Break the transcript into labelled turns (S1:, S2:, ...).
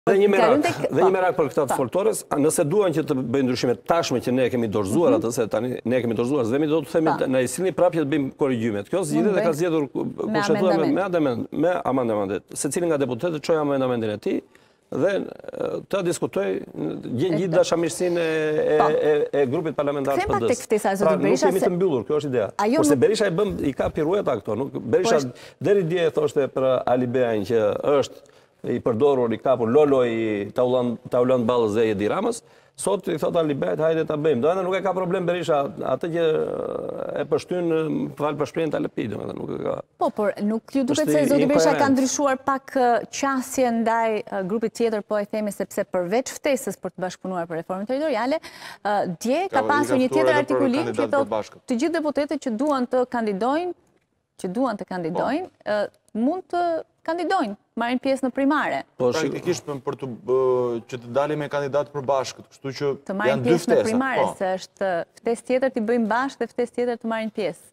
S1: Dhe një merak për këta të foltores, nëse duan që të bëjnë ndryshime tashme që ne kemi dorëzuar atë, se tani ne kemi dorëzuar, s'vemi do të themi na i sillni prapë që të bëjmë korrigjimet. Kjo zgjidhje dhe ka zgjedhur kushtetuar me amendamentet. Secili nga deputetët çoi amendamentin e tij dhe të diskutoj gjithë dashamirësinë e grupit parlamentar të PD-s. Pra nuk jemi të mbyllur, kjo është ideja. Kurse Berisha i ka pirueta këto. Berisha deri dje thoshte për Ali Beajn që është i përdorur, i kapur Lolo i Taulant Ballës dhe Edi Ramës, sot i thot Ali Beajt, hajde ta bëjmë. Do nuk e ka problem Berisha, atë që e përshtyn, fal për shprehjen Talepi, domethënë nuk e ka.
S2: Po, por nuk ju duket se zoti Berisha ka ndryshuar pak qasje ndaj grupit tjetër, po e themi sepse përveç ftesës për të bashkëpunuar për reformën territoriale, dje ka pasur një tjetër artikulim që thotë të gjithë deputetët që duan të kandidojnë, mund të kandidojnë, marrin pjesë në primare.
S3: Praktikisht për që të dalim me kandidatë për bashkët, kështu që
S2: të marrin pjesë në primare, se është ftesë tjetër të bëjmë bashkë dhe ftesë tjetër të marrin pjesë.